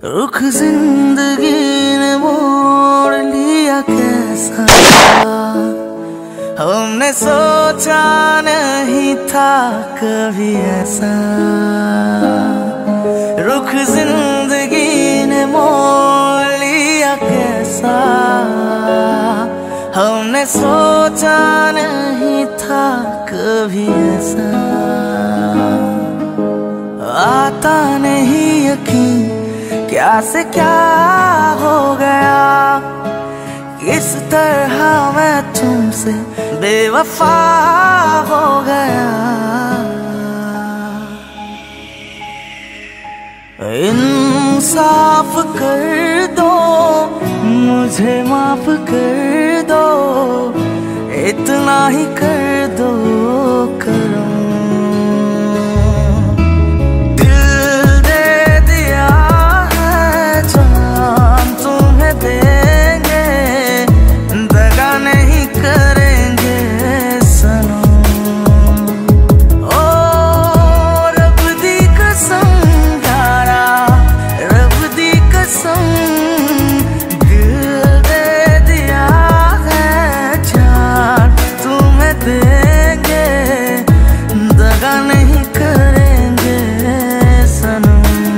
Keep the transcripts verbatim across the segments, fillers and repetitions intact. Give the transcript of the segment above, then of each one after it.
रुख जिंदगी ने मोड़ लिया कैसा, हमने सोचा नहीं था कभी ऐसा। रुख जिंदगी ने मोड़ लिया कैसा, हमने सोचा नहीं था कभी ऐसा। आता नहीं यकीन क्या से क्या हो गया, किस तरह मैं तुमसे बेवफा हो गया। इंसाफ कर दो, मुझे माफ कर दो, इतना ही कर दो करम। दिल दे दिया है जान तुम्हें देंगे, दगा नहीं करेंगे सनम। ओ रब दी कसम यारा, रब दी कसम, दिल दे दिया है जान तुम्हें देंगे, दगा नहीं करेंगे सनम।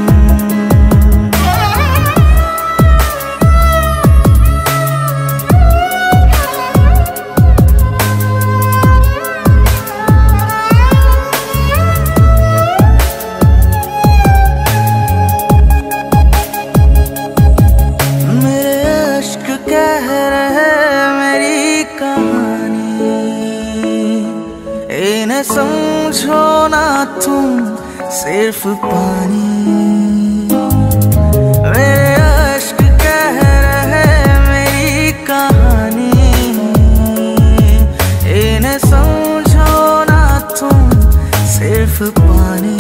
मेरे अश्क कह रहे मेरी कहानी, इन्हें समझो ना तुम सिर्फ पानी। मेरे अश्क कह रहे मेरी कहानी, इन्हें समझो ना तुम सिर्फ पानी।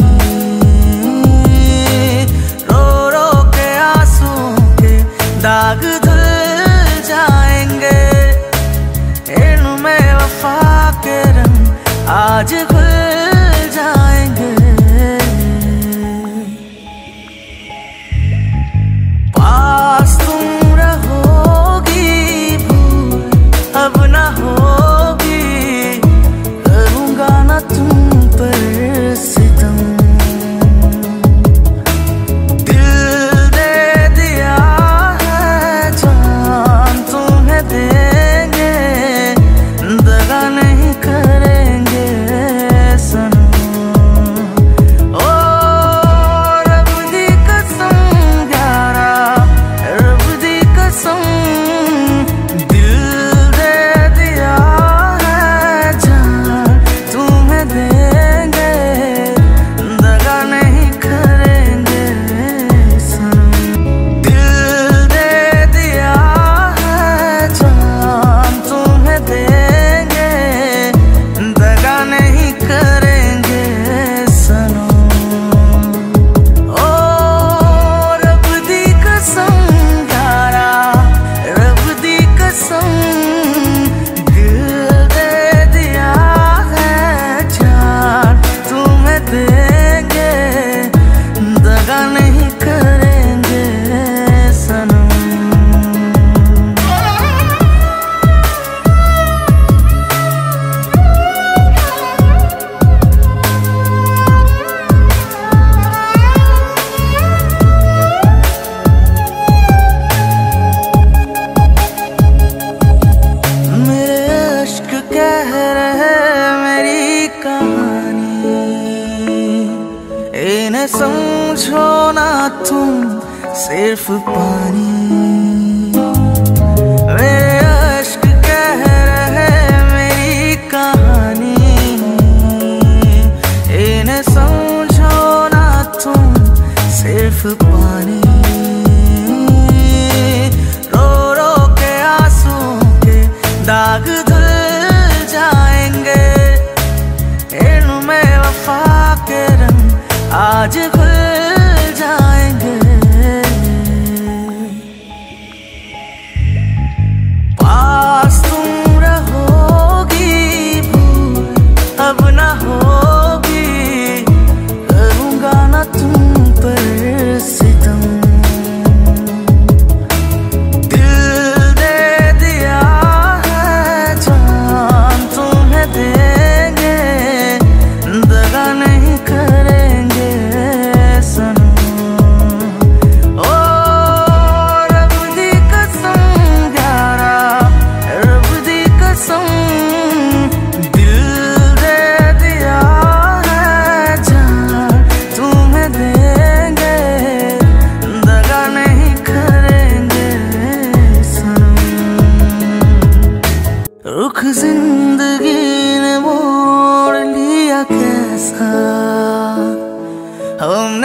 रो रो के आंसुओं के दाग धुल जाएंगे, इनमें वफा के रंग आज खुल जाएंगे। पास तुम रहोगी, भूल अब ना होगी, करूँगा ना तुम पर सितम। दिल दे दिया है जान तुम्हें देंगे, दगा नहीं करेंगे सनम। ओ रब दी कसम यारा, रब दी कसम, दिल दे दिया है जान तुम्हें देंगे, दगा नहीं करेंगे सनम। दिल दे दिया है जान तुम्हें देंगे, दगा नहीं करेंगे सनम। ओ रब दी कसम यारा, रब दी कसम, दिल दे दिया है जान तुम्हें देंगे, दगा नहीं करेंगे सनम। मेरे अश्क कह रहे मेरी कहानी, इन्हें समझो ना तुम सिर्फ पानी। मेरे अश्क कह रहे मेरी कहानी, इन्हें समझो ना तुम सिर्फ पानी। रो रो के आंसुओं के दाग धुल जाएंगे, इनमें वफा के रंग आज खुल जाएंगे। पास तुम रहोगी, भूल अब ना होगी, करूँगा ना तुम पर सितम।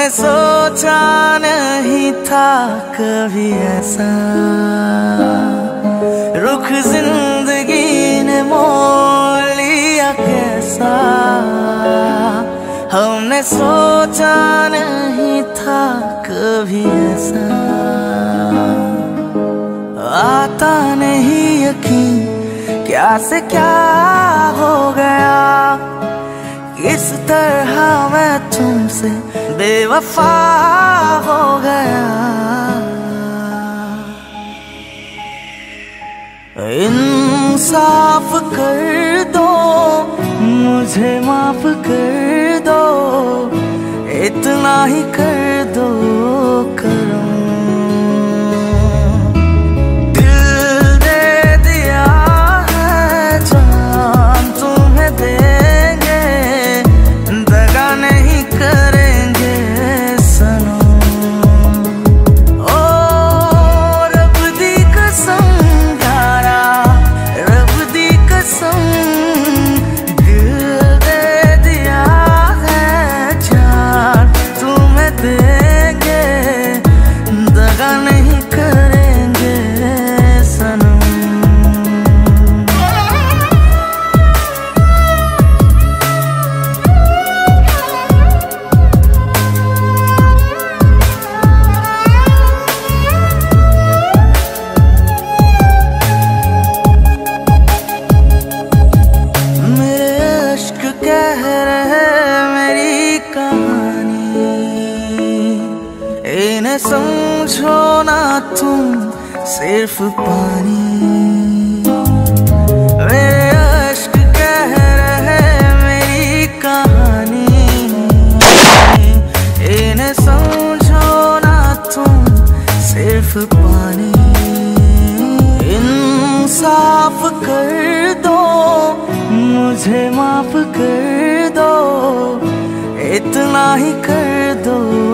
हमने सोचा नहीं था कभी ऐसा, रुख जिंदगी ने मोड़ लिया कैसा। हमने सोचा नहीं था कभी ऐसा, आता नहीं यकीन क्या से क्या हो गया। किस तरह मैं तुमसे बेवफा हो गया। इंसाफ कर दो, मुझे माफ कर दो, इतना ही कर दो करम। दिल दे दिया है जान तुम्हें देंगे, दगा नहीं करेंगे सनम। ओ रब दी कसम यारा, रब दी कसम, दिल दे दिया है जान तुम्हें देंगे, दगा नहीं करेंगे सनम। मेरे अश्क कह रहे मेरी कहानी, इन्हें समझो ना तुम सिर्फ पानी। मेरे अश्क कह रहे मेरी कहानी, इन्हें समझो ना तुम सिर्फ पानी। इंसाफ कर दो, मुझे माफ कर दो, इतना ही कर दो